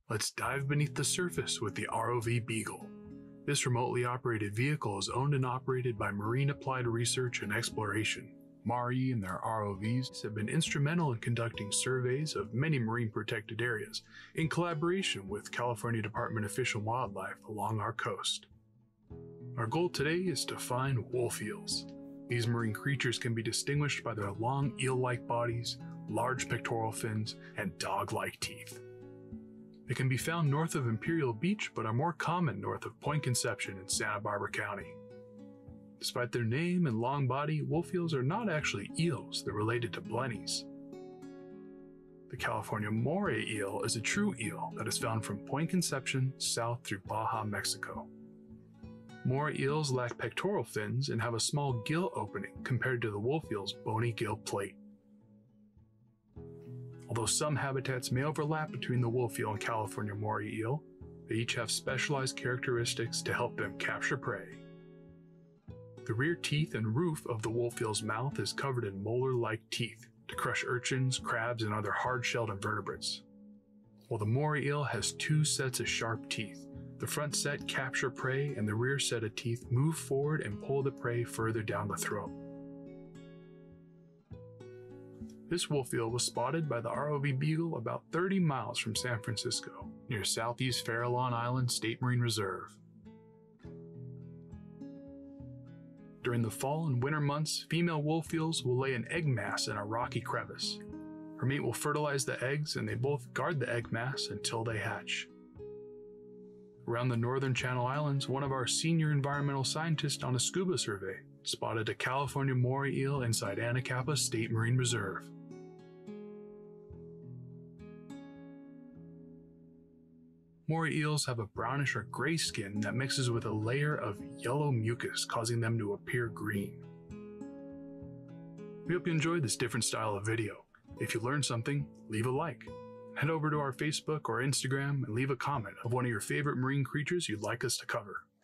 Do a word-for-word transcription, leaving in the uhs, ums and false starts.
Let's dive beneath the surface with the R O V Beagle. This remotely operated vehicle is owned and operated by Marine Applied Research and Exploration. Moray and their R O Vs have been instrumental in conducting surveys of many marine protected areas in collaboration with California Department of Fish and Wildlife along our coast. Our goal today is to find wolf eels. These marine creatures can be distinguished by their long eel-like bodies, large pectoral fins, and dog-like teeth. They can be found north of Imperial Beach, but are more common north of Point Conception in Santa Barbara County. Despite their name and long body, wolf eels are not actually eels, they're related to blennies. The California Moray Eel is a true eel that is found from Point Conception south through Baja, Mexico. Moray eels lack pectoral fins and have a small gill opening compared to the wolf eel's bony gill plate. Although some habitats may overlap between the wolf eel and California moray eel, they each have specialized characteristics to help them capture prey. The rear teeth and roof of the wolf eel's mouth is covered in molar-like teeth to crush urchins, crabs, and other hard-shelled invertebrates. While the moray eel has two sets of sharp teeth, the front set capture prey and the rear set of teeth move forward and pull the prey further down the throat. This wolf eel was spotted by the R O V Beagle about thirty miles from San Francisco, near Southeast Farallon Island State Marine Reserve. During the fall and winter months, female wolf eels will lay an egg mass in a rocky crevice. Her mate will fertilize the eggs and they both guard the egg mass until they hatch. Around the northern Channel Islands, one of our senior environmental scientists on a scuba survey spotted a California moray eel inside Anacapa State Marine Reserve. Moray eels have a brownish or gray skin that mixes with a layer of yellow mucus, causing them to appear green. We hope you enjoyed this different style of video. If you learned something, leave a like. Head over to our Facebook or Instagram and leave a comment of one of your favorite marine creatures you'd like us to cover.